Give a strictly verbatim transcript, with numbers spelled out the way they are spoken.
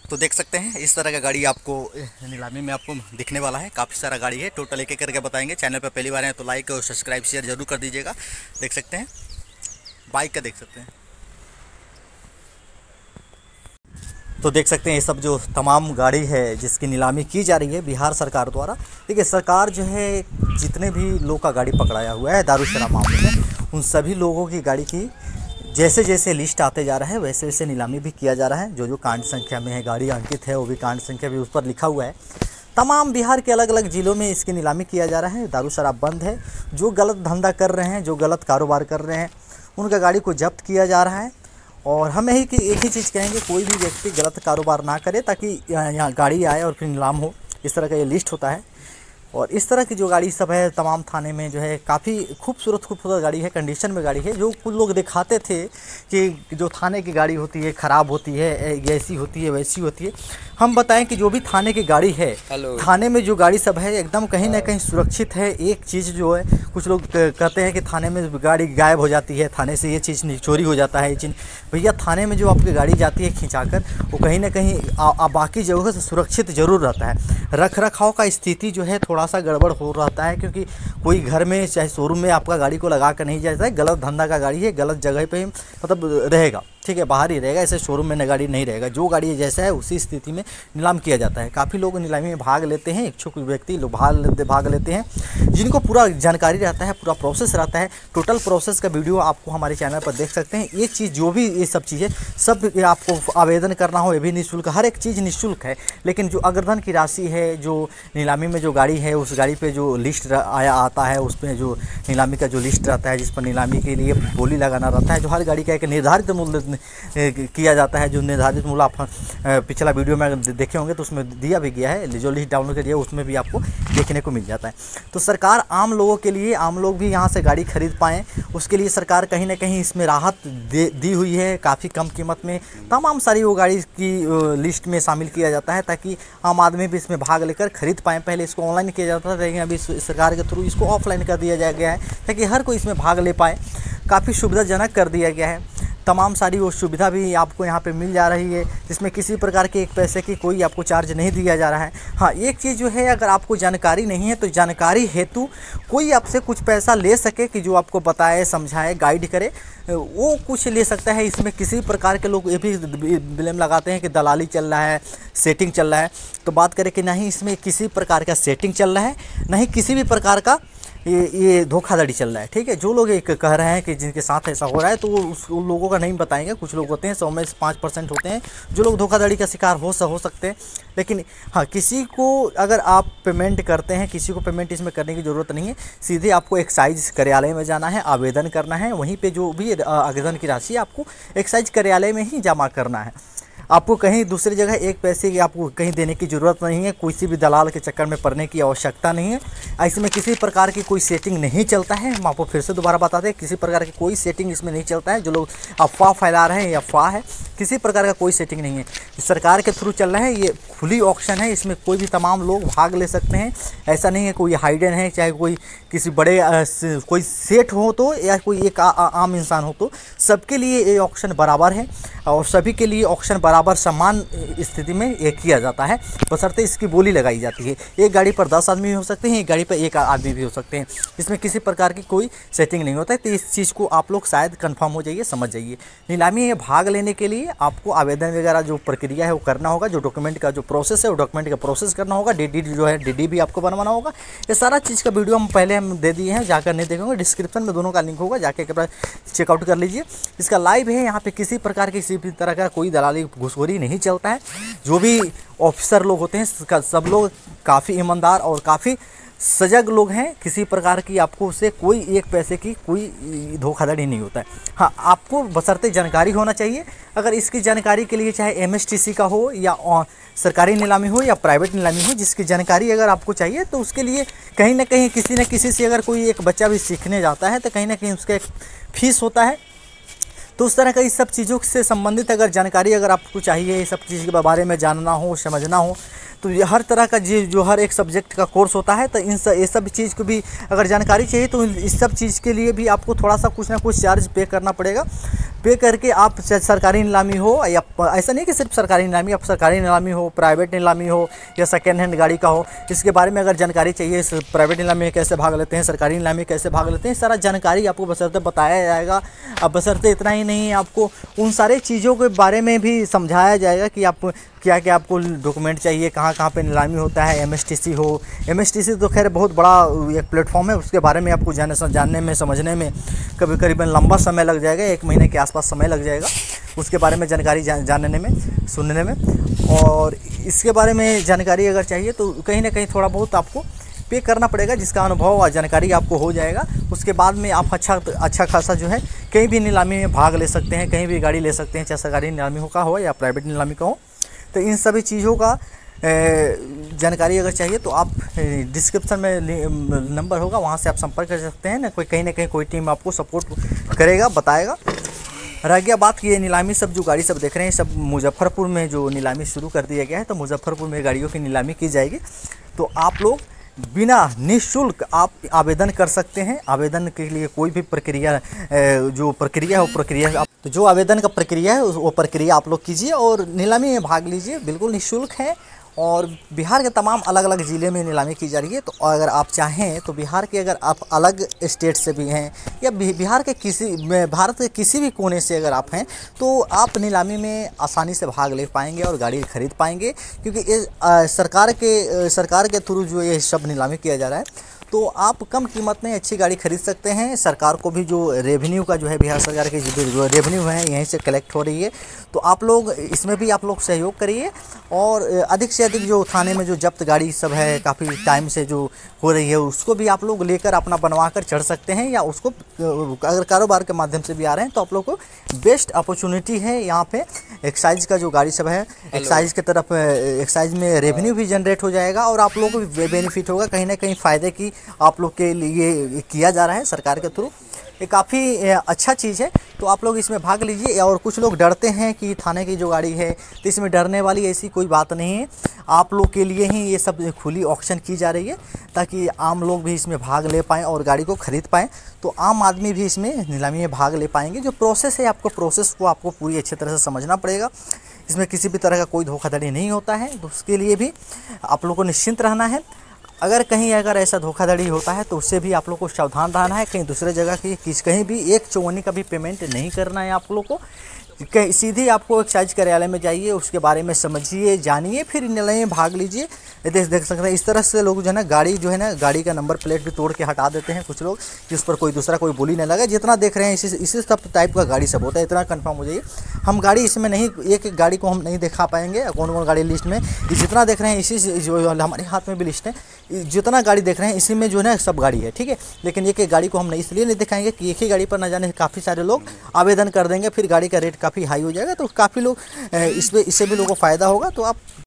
तो देख सकते हैं इस तरह का गाड़ी आपको नीलामी में आपको दिखने वाला है। काफ़ी सारा गाड़ी है, टोटल एक एक करके बताएंगे। चैनल पर पहली बार हैं तो लाइक और सब्सक्राइब शेयर जरूर कर दीजिएगा। देख सकते हैं बाइक का, देख सकते हैं तो देख सकते हैं ये सब जो तमाम गाड़ी है जिसकी नीलामी की जा रही है बिहार सरकार द्वारा। देखिए सरकार जो है जितने भी लोग का गाड़ी पकड़ाया हुआ है दारू शराब मामले में, उन सभी लोगों की गाड़ी की जैसे जैसे लिस्ट आते जा रहा है वैसे वैसे नीलामी भी किया जा रहा है। जो जो कांड संख्या में है गाड़ी अंकित है वो भी कांड संख्या भी उस पर लिखा हुआ है। तमाम बिहार के अलग अलग ज़िलों में इसकी नीलामी किया जा रहा है। दारू शराब बंद है, जो गलत धंधा कर रहे हैं, जो गलत कारोबार कर रहे हैं, उनका गाड़ी को जब्त किया जा रहा है। और हम यही कि एक ही चीज़ कहेंगे, कोई भी व्यक्ति गलत कारोबार ना करे ताकि यहाँ गाड़ी आए और फिर नीलाम हो। इस तरह का ये लिस्ट होता है। और इस तरह की जो गाड़ी सब है तमाम थाने में जो है काफ़ी खूबसूरत खूबसूरत गाड़ी है, कंडीशन में गाड़ी है। जो कुछ लोग दिखाते थे कि जो थाने की गाड़ी होती है ख़राब होती है, ऐसी होती है वैसी होती है, हम बताएं कि जो भी थाने की गाड़ी है, थाने में जो गाड़ी सब है एकदम कहीं ना कहीं सुरक्षित है। एक चीज़ जो है कुछ लोग कहते हैं कि थाने में गाड़ी गायब हो जाती है, थाने से ये चीज़ चोरी हो जाता है। ये चीज़ भैया थाने में जो आपकी गाड़ी जाती है खिंचाकर, वो कहीं ना कहीं आ, आ, बाकी जगहों से सुरक्षित जरूर रहता है। रख रखाव का स्थिति जो है थोड़ा सा गड़बड़ हो रहता है, क्योंकि कोई घर में चाहे शोरूम में आपका गाड़ी को लगा कर नहीं जाता है। गलत धंधा का गाड़ी है, गलत जगह पे मतलब रहेगा, ठीक है, बाहर ही रहेगा, ऐसे शोरूम में गाड़ी नहीं रहेगा। जो गाड़ी जैसा है उसी स्थिति में नीलाम किया जाता है। काफ़ी लोग नीलामी में भाग लेते हैं, इच्छुक व्यक्ति लोग भाग लेते भाग लेते हैं जिनको पूरा जानकारी रहता है, पूरा प्रोसेस रहता है। टोटल प्रोसेस का वीडियो आपको हमारे चैनल पर देख सकते हैं। ये चीज़ जो भी ये सब चीज़ें सब आपको आवेदन करना हो ये भी निःशुल्क, हर एक चीज़ निःशुल्क है। लेकिन जो अग्रधन की राशि है, जो नीलामी में जो गाड़ी है उस गाड़ी पे जो लिस्ट आया आता है, उस पर जो नीलामी का जो लिस्ट रहता है जिस पर नीलामी के लिए बोली लगाना रहता है, जो हर गाड़ी का एक निर्धारित मूल्य किया जाता है। जो निर्धारित मूल्य आप पिछला वीडियो में देखे होंगे तो उसमें दिया भी गया है, जो लिस्ट डाउनलोड करिए उसमें भी आपको देखने को मिल जाता है। तो सरकार आम लोगों के लिए, आम लोग भी यहाँ से गाड़ी खरीद पाएँ उसके लिए सरकार कहीं ना कहीं इसमें राहत दे दी हुई है। काफ़ी कम कीमत में तमाम सारी वो गाड़ी की लिस्ट में शामिल किया जाता है ताकि आम आदमी भी इसमें भाग लेकर खरीद पाएँ। पहले इसको ऑनलाइन किया जाता था, लेकिन अभी सरकार के थ्रू इसको ऑफलाइन कर दिया गया है ताकि हर कोई इसमें भाग ले पाए। काफ़ी सुविधाजनक कर दिया गया है। तमाम सारी वो सुविधा भी आपको यहाँ पे मिल जा रही है, जिसमें किसी प्रकार के एक पैसे की कोई आपको चार्ज नहीं दिया जा रहा है। हाँ, एक चीज़ जो है, अगर आपको जानकारी नहीं है तो जानकारी हेतु कोई आपसे कुछ पैसा ले सके कि जो आपको बताए, समझाए, गाइड करे, वो कुछ ले सकता है। इसमें किसी प्रकार के लोग ये भी ब्लेम लगाते हैं कि दलाली चल रहा है, सेटिंग चल रहा है। तो बात करें कि नहीं, इसमें किसी प्रकार का सेटिंग चल रहा है, नहीं किसी भी प्रकार का ये ये धोखाधड़ी चल रहा है। ठीक है, जो लोग एक कह रहे हैं कि जिनके साथ ऐसा हो रहा है तो वो उस उन लोगों का नहीं बताएंगे। कुछ लोग होते हैं, सौ में से पाँच परसेंट होते हैं जो लोग धोखाधड़ी का शिकार हो हो सकते हैं। लेकिन हाँ, किसी को अगर आप पेमेंट करते हैं, किसी को पेमेंट इसमें करने की ज़रूरत नहीं है। सीधे आपको एक्साइज कार्यालय में जाना है, आवेदन करना है, वहीं पर जो भी आवेदन की राशि आपको एक्साइज कार्यालय में ही जमा करना है। आपको कहीं दूसरी जगह एक पैसे की आपको कहीं देने की ज़रूरत नहीं है। किसी भी दलाल के चक्कर में पड़ने की आवश्यकता नहीं है। ऐसे में किसी प्रकार की कोई सेटिंग नहीं चलता है। हम आपको फिर से दोबारा बताते हैं, किसी प्रकार की कोई सेटिंग इसमें नहीं चलता है। जो लोग अफवाह फैला रहे हैं ये अफवाह है, किसी प्रकार का कोई सेटिंग नहीं है। सरकार के थ्रू चल रहा है, ये खुली ऑक्शन है, इसमें कोई भी तमाम लोग भाग ले सकते हैं। ऐसा नहीं है कोई हाइडन है, चाहे कोई किसी बड़े आ, कोई सेठ हो तो या कोई एक आ, आ, आम इंसान हो तो सबके लिए ये ऑक्शन बराबर है और सभी के लिए ऑक्शन बराबर समान स्थिति में ये किया जाता है, बशर्ते इसकी बोली लगाई जाती है। एक गाड़ी पर दस आदमी हो सकते हैं, एक गाड़ी पर एक आदमी भी हो सकते हैं। इसमें किसी प्रकार की कोई सेटिंग नहीं होता है। तो इस चीज़ को आप लोग शायद कंफर्म हो जाइए, समझ जाइए। नीलामी में भाग लेने के लिए आपको आवेदन वगैरह जो प्रक्रिया है वो करना होगा, जो डॉक्यूमेंट का जो प्रोसेस है वो डॉक्यूमेंट का प्रोसेस करना होगा, डी डी जो है डी डी भी आपको बनवाना होगा। ये सारा चीज़ का वीडियो हम पहले हम दे दिए हैं, जाकर नहीं देखेंगे, डिस्क्रिप्शन में दोनों का लिंक होगा, जाके एक बार चेकआउट कर लीजिए। इसका लाइव है, यहाँ पे किसी प्रकार की किसी भी तरह का कोई दलाली घुसखोरी नहीं चलता है। जो भी ऑफिसर लोग होते हैं सब लोग काफ़ी ईमानदार और काफ़ी सजग लोग हैं। किसी प्रकार की आपको उससे कोई एक पैसे की कोई धोखाधड़ी नहीं होता है। हाँ, आपको बशर्ते जानकारी होना चाहिए। अगर इसकी जानकारी के लिए चाहे एम एस टी सी का हो या सरकारी नीलामी हो या प्राइवेट नीलामी हो, जिसकी जानकारी अगर आपको चाहिए तो उसके लिए कहीं ना कहीं किसी न किसी से अगर कोई एक बच्चा भी सीखने जाता है तो कहीं ना कहीं उसका एक फीस होता है। तो उस तरह का इस सब चीज़ों से संबंधित अगर जानकारी अगर आपको चाहिए, ये सब चीज़ के बारे में जानना हो, समझना हो, तो ये हर तरह का जी जो हर एक सब्जेक्ट का कोर्स होता है। तो इन सब ये सब चीज़ को भी अगर जानकारी चाहिए तो इस सब चीज़ के लिए भी आपको थोड़ा सा कुछ ना कुछ चार्ज पे करना पड़ेगा। पे करके आप सरकारी नीलामी हो या ऐसा नहीं कि सिर्फ सरकारी नीलामी, आप सरकारी नीलामी हो, प्राइवेट नीलामी हो या सेकेंड हैंड गाड़ी का हो, इसके बारे में अगर जानकारी चाहिए, इस प्राइवेट नीलामी में कैसे भाग लेते हैं, सरकारी नीलामी में कैसे भाग लेते हैं, सारा जानकारी आपको बशर्ते बताया जाएगा। अब बशर्ते इतना ही नहीं, आपको उन सारे चीज़ों के बारे में भी समझाया जाएगा कि आप क्या क्या आपको डॉक्यूमेंट चाहिए, कहाँ कहाँ पे नीलामी होता है। एमएसटीसी हो, एमएसटीसी तो खैर बहुत बड़ा एक प्लेटफॉर्म है, उसके बारे में आपको जाने जानने में समझने में कभी करीबन लंबा समय लग जाएगा, एक महीने के आसपास समय लग जाएगा उसके बारे में जानकारी जानने में, सुनने में। और इसके बारे में जानकारी अगर चाहिए तो कहीं ना कहीं थोड़ा बहुत आपको पे करना पड़ेगा, जिसका अनुभव और जानकारी आपको हो जाएगा। उसके बाद में आप अच्छा अच्छा खासा जो है कहीं भी नीलामी में भाग ले सकते हैं, कहीं भी गाड़ी ले सकते हैं, चाहे सरकारी नीलामी हो का हो या प्राइवेट नीलामी का हो। तो इन सभी चीज़ों का जानकारी अगर चाहिए तो आप डिस्क्रिप्शन में नंबर होगा, वहाँ से आप संपर्क कर सकते हैं ना। कोई कहीं ना कहीं कोई टीम आपको सपोर्ट करेगा, बताएगा। रह गया बात कि ये नीलामी सब जो गाड़ी सब देख रहे हैं, सब मुजफ्फरपुर में जो नीलामी शुरू कर दिया गया है, तो मुजफ्फरपुर में गाड़ियों की नीलामी की जाएगी। तो आप लोग बिना निःशुल्क आप आवेदन कर सकते हैं। आवेदन के लिए कोई भी प्रक्रिया जो प्रक्रिया है वो प्रक्रिया आप तो जो आवेदन का प्रक्रिया है वो प्रक्रिया आप लोग कीजिए और नीलामी में भाग लीजिए, बिल्कुल निःशुल्क है। और बिहार के तमाम अलग अलग ज़िले में नीलामी की जा रही है। तो अगर आप चाहें तो बिहार के अगर आप अलग स्टेट से भी हैं या बिहार के किसी भारत के किसी भी कोने से अगर आप हैं तो आप नीलामी में आसानी से भाग ले पाएंगे और गाड़ी खरीद पाएंगे, क्योंकि ये सरकार के सरकार के थ्रू जो ये सब नीलामी किया जा रहा है। तो आप कम कीमत में अच्छी गाड़ी खरीद सकते हैं। सरकार को भी जो रेवेन्यू का जो है, बिहार सरकार की जो रेवेन्यू है यहीं से कलेक्ट हो रही है। तो आप लोग इसमें भी आप लोग सहयोग करिए और अधिक से अधिक जो थाने में जो जब्त गाड़ी सब है काफ़ी टाइम से जो हो रही है उसको भी आप लोग लेकर अपना बनवा कर चढ़ सकते हैं, या उसको अगर कारोबार के माध्यम से भी आ रहे हैं तो आप लोग को बेस्ट अपॉर्चुनिटी है। यहाँ पे एक्साइज का जो गाड़ी सब है, एक्साइज की तरफ एक्साइज में रेवेन्यू भी जनरेट हो जाएगा और आप लोगों को भी बेनिफिट होगा, कहीं ना कहीं फ़ायदे की आप लोग के लिए किया जा रहा है सरकार के थ्रू। ये काफ़ी अच्छा चीज़ है, तो आप लोग इसमें भाग लीजिए। और कुछ लोग डरते हैं कि थाने की जो गाड़ी है, तो इसमें डरने वाली ऐसी कोई बात नहीं है। आप लोग के लिए ही ये सब खुली ऑक्शन की जा रही है ताकि आम लोग भी इसमें भाग ले पाएँ और गाड़ी को ख़रीद पाएँ। तो आम आदमी भी इसमें नीलामी में भाग ले पाएंगे। जो प्रोसेस है, आपको प्रोसेस को आपको पूरी अच्छी तरह से समझना पड़ेगा। इसमें किसी भी तरह का कोई धोखाधड़ी नहीं होता है, तो उसके लिए भी आप लोग को निश्चिंत रहना है। अगर कहीं अगर ऐसा धोखाधड़ी होता है तो उससे भी आप लोग को सावधान रहना है। कहीं दूसरे जगह की किस कहीं भी एक चौवन्नी का भी पेमेंट नहीं करना है आप लोग को। कहीं सीधे आपको एक्साइज कार्यालय में जाइए, उसके बारे में समझिए, जानिए, फिर नीलामी में भाग लीजिए। देख देख सकते हैं इस तरह से लोग जो है ना गाड़ी जो है ना गाड़ी का नंबर प्लेट भी तोड़ के हटा देते हैं कुछ लोग, जिस पर कोई दूसरा कोई बोली नहीं लगा। जितना देख रहे हैं इसी इसी सब टाइप का गाड़ी सब होता है, इतना कंफर्म हो जाइए। हम गाड़ी इसमें नहीं, एक एक गाड़ी को हम नहीं दिखा पाएंगे कौन कौन गाड़ी लिस्ट में, जितना देख रहे हैं इसी जो हमारे हाथ में भी लिस्ट है, जितना गाड़ी देख रहे हैं इसी में जो है ना सब गाड़ी है, ठीक है। लेकिन एक एक गाड़ी को हम नहीं इसलिए नहीं दिखाएंगे कि एक ही गाड़ी पर न जाने काफ़ी सारे लोग आवेदन कर देंगे, फिर गाड़ी का रेट काफ़ी हाई हो जाएगा। तो काफ़ी लोग इस पर इससे भी लोगों को फ़ायदा होगा। तो आप